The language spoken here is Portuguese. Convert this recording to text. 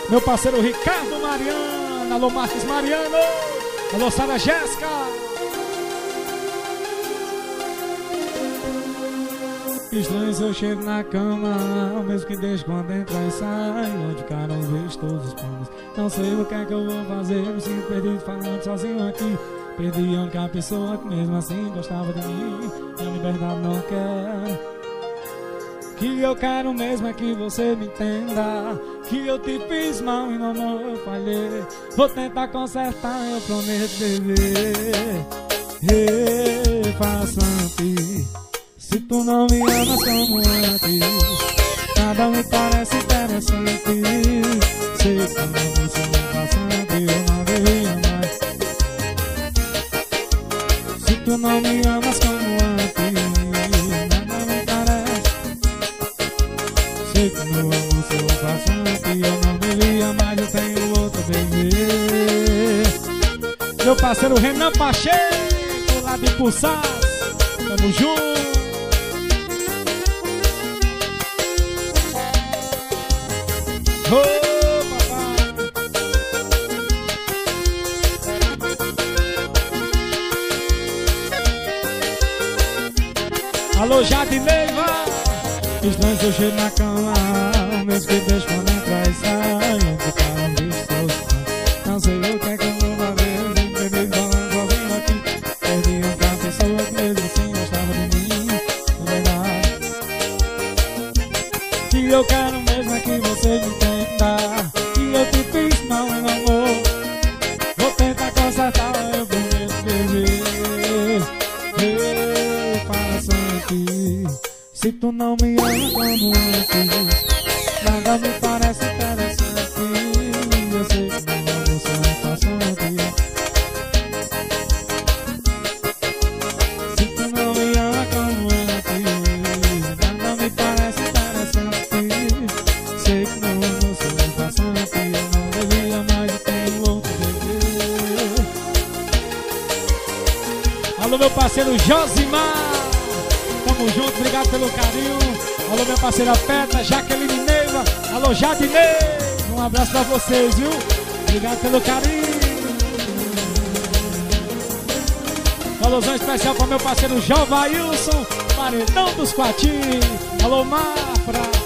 Meu parceiro Ricardo Mariano. Alô, Marcos Mariano. Alô, Sara Jéssica. Estranho seu cheiro na cama, mesmo que deixe quando entra e sai. Onde cara não vejo todos os planos. Não sei o que é que eu vou fazer. Me sinto perdido falando sozinho aqui. Perdi a única pessoa que mesmo assim gostava de mim. Minha liberdade não quer. Que eu quero mesmo é que você me entenda. Que eu te fiz mal e no amor eu falhei. Vou tentar consertar, eu prometo, bebê. Refaçante. Se tu não me amas como antes, nada me parece interessante. Sei que não você não passante, eu não deveria mais. Se tu não me amas como antes, nada me parece. Sei que no amor seu passante, eu não deveria mais. Eu tenho outro bebê. Meu parceiro Renan Pacheco, lá de Pulsar. Tamo junto. Oh, papai. Alô, Jadineiva. Estranho seu cheiro na cama, mesmo que deixe quando entra e sai. Onde tá um bicho, não sei o que é que eu vou fazer. Eu me falando sozinho aqui. Perdi uma pessoa que mesmo assim gostava de mim. É verdade. Que eu quero mesmo é que você me entenda. Que eu te fiz mal, meu amor. Vou tentar consertar, eu prometo, bebê. Refaçante. Se tu não me ama como antes, nada me parece interessante. Eu sei que não é você refaçante. Se tu não me ama como antes, nada me parece interessante. Sei que não é você refaçante. Eu não devia mais e tenho outro bebê. Alô, meu parceiro Josimar. Tamo junto, obrigado pelo carinho. Alô, minha parceira Peta, Jaqueline Neiva. Alô, Jadinei. Um abraço pra vocês, viu? Obrigado pelo carinho. Alôzão especial para meu parceiro Jovailson, Paredão dos Quati. Alô, Mafra.